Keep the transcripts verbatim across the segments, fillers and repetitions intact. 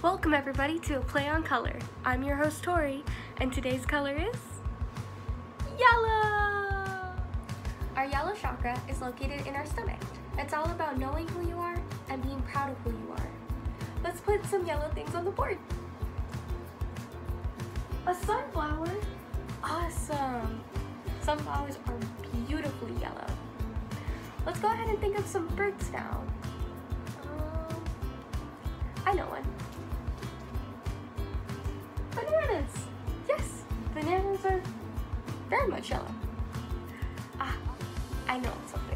Welcome everybody to A Play on Color. I'm your host Tori, and today's color is yellow! Our yellow chakra is located in our stomach. It's all about knowing who you are and being proud of who you are. Let's put some yellow things on the board. A sunflower? Awesome! Sunflowers are beautifully yellow. Let's go ahead and think of some fruits now. Um, I know one. Bananas! Yes, bananas are very much yellow. Ah, I know something.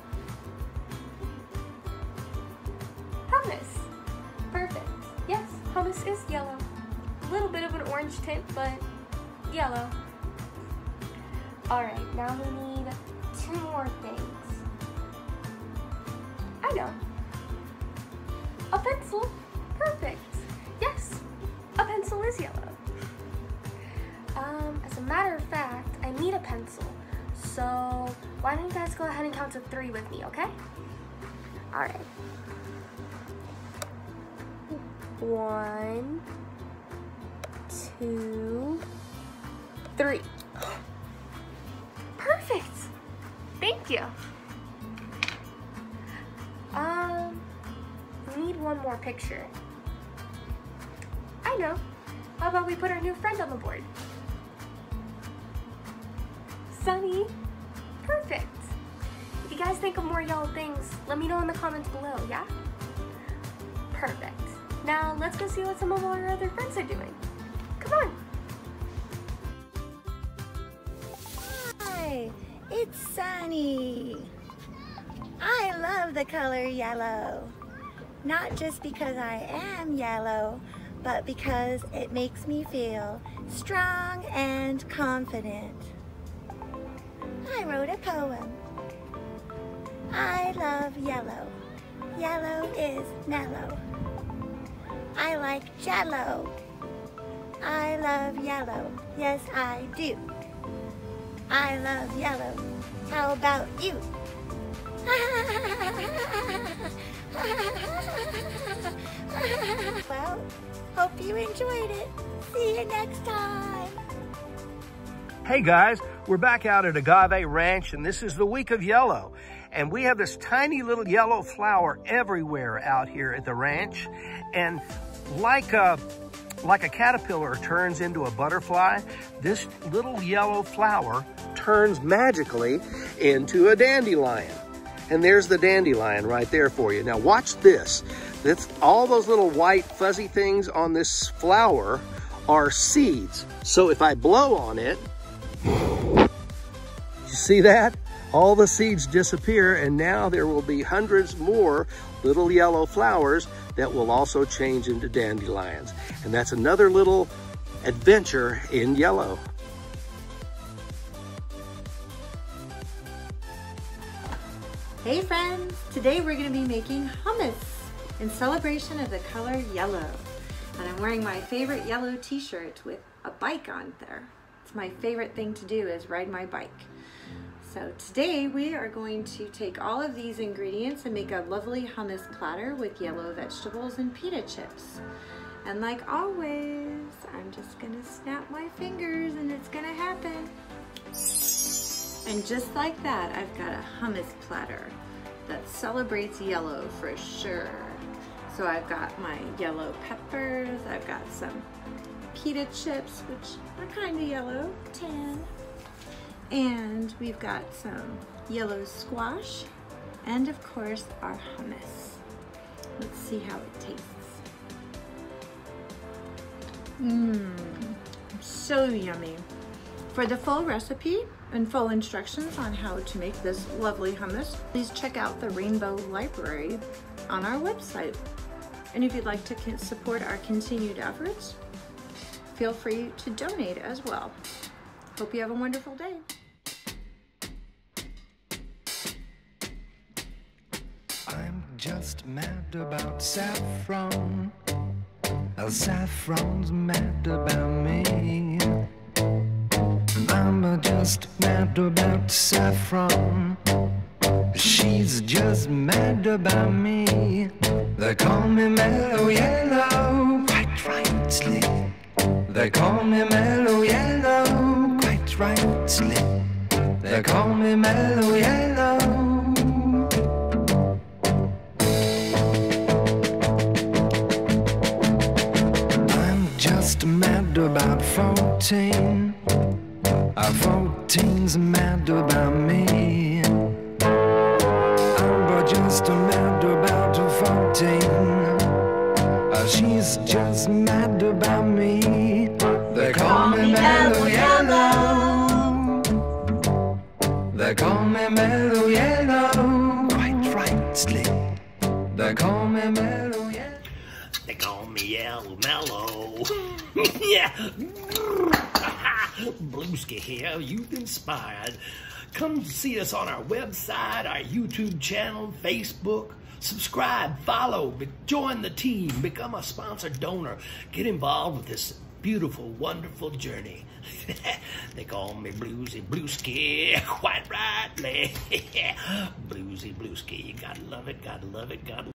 Hummus. Perfect. Yes, hummus is yellow. A little bit of an orange tint, but yellow. Alright, now we need two more things. I know. A pencil. Perfect. Yes, a pencil is yellow. Um, as a matter of fact, I need a pencil. So why don't you guys go ahead and count to three with me, okay? Alright. One, two, three. Perfect! Thank you. Um, we need one more picture. I know. How about we put our new friend on the board? Sunny. Perfect. If you guys think of more yellow things, let me know in the comments below, yeah? Perfect. Now, let's go see what some of our other friends are doing. Come on. Hi, it's Sunny. I love the color yellow. Not just because I am yellow, but because it makes me feel strong and confident. I wrote a poem. I love yellow. Yellow is mellow. I like jello. I love yellow. Yes, I do. I love yellow. How about you? Well, hope you enjoyed it. See you next time. Hey guys, we're back out at Agave Ranch, and this is the week of yellow. And we have this tiny little yellow flower everywhere out here at the ranch. And like a, like a caterpillar turns into a butterfly, this little yellow flower turns magically into a dandelion. And there's the dandelion right there for you. Now watch this. That's all those little white fuzzy things on this flower are seeds. So if I blow on it, you see that? All the seeds disappear, and now there will be hundreds more little yellow flowers that will also change into dandelions. And that's another little adventure in yellow. Hey friends, today we're going to be making hummus in celebration of the color yellow. And I'm wearing my favorite yellow t-shirt with a bike on there. It's my favorite thing to do is ride my bike. So today we are going to take all of these ingredients and make a lovely hummus platter with yellow vegetables and pita chips. And like always, I'm just gonna snap my fingers and it's gonna happen. And just like that, I've got a hummus platter that celebrates yellow for sure. So I've got my yellow peppers, I've got some pita chips, which are kind of yellow, tan. And we've got some yellow squash, and of course our hummus. Let's see how it tastes. Mmm, so yummy. For the full recipe and full instructions on how to make this lovely hummus, please check out the Rainbow Library on our website. And if you'd like to support our continued efforts, feel free to donate as well. Hope you have a wonderful day. I'm just mad about saffron. Oh, saffron's mad about me. I'm just mad about saffron. She's just mad about me. They call me mellow yellow. quite rightly. They call me mellow yellow, quite rightly. They call me mellow yellow. I'm just mad about fourteen. Uh, fourteen's mad about me. I'm just mad about fourteen. Uh, she's just mad about me. They call me mellow yellow. They call me mellow yellow. Quite rightly. They call me mellow yellow. They call me yellow mellow. Yeah. Blueski here, Youth Inspired. Come see us on our website, our YouTube channel, Facebook. Subscribe, follow, join the team, become a sponsored donor. Get involved with this beautiful, wonderful journey. They call me Bluesy Blueski, quite rightly. Bluesy Blueski, you gotta love it, gotta love it, gotta love it.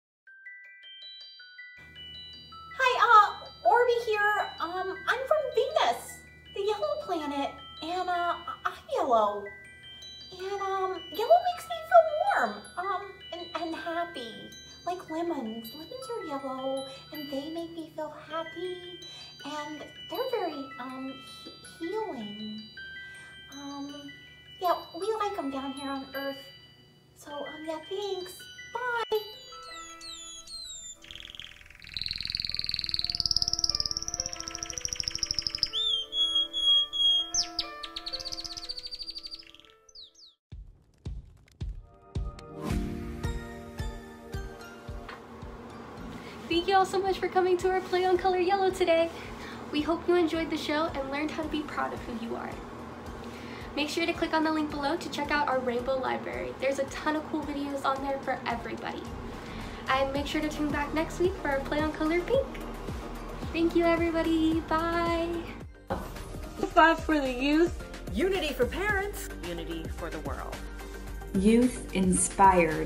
Hi, uh, Orby here. Um, I'm from Venus, the yellow planet, and uh, I'm yellow. And um, yellow makes me feel warm, um, and, and happy, like lemons. Lemons are yellow, and they make me feel happy, and they're very um he healing. Um, yeah, we like them down here on Earth. So um, yeah, thanks. Bye. Thank you all so much for coming to our Play on Color Yellow today. We hope you enjoyed the show and learned how to be proud of who you are. Make sure to click on the link below to check out our Rainbow Library. There's a ton of cool videos on there for everybody. And make sure to tune back next week for our Play on Color Pink. Thank you everybody, bye! Five for the youth. Unity for parents. Unity for the world. Youth Inspired.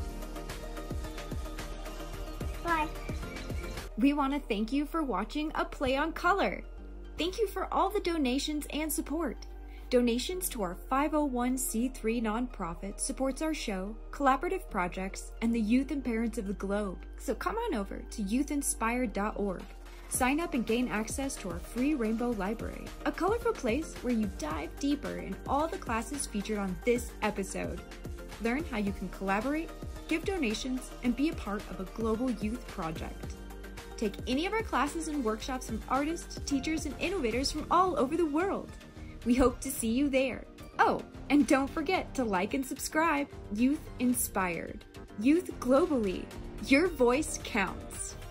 Bye. We want to thank you for watching A Play on Color. Thank you for all the donations and support. Donations to our five oh one c three nonprofit supports our show, collaborative projects, and the youth and parents of the globe. So come on over to youth inspired dot org. Sign up and gain access to our free Rainbow Library, a colorful place where you dive deeper in all the classes featured on this episode. Learn how you can collaborate, give donations, and be a part of a global youth project. Take any of our classes and workshops from artists, teachers, and innovators from all over the world. We hope to see you there. Oh, and don't forget to like and subscribe. Youth Inspired. Youth globally. Your voice counts.